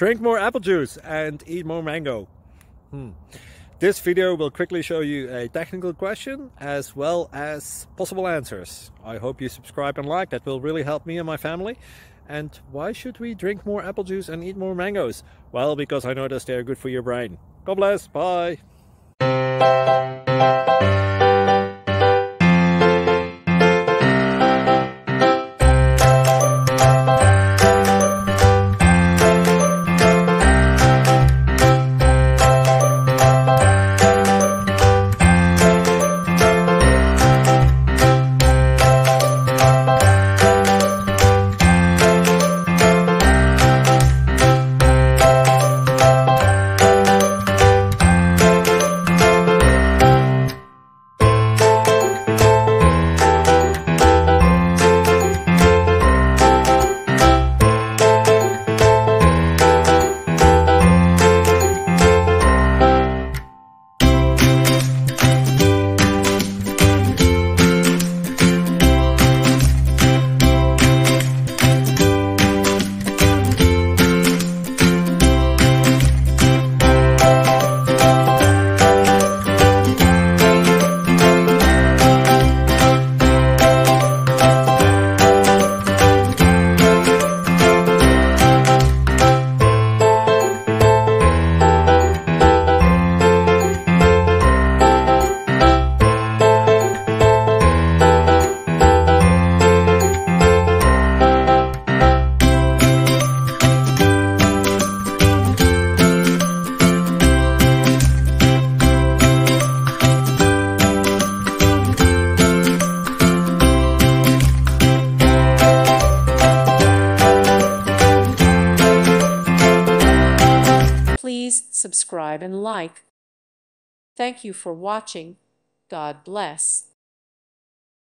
Drink more apple juice and eat more mango. This video will quickly show you a technical question as well as possible answers. I hope you subscribe and like, that will really help me and my family. And why should we drink more apple juice and eat more mangoes? Well, because I noticed they're good for your brain. God bless, bye! Please subscribe and like. Thank you for watching. God bless.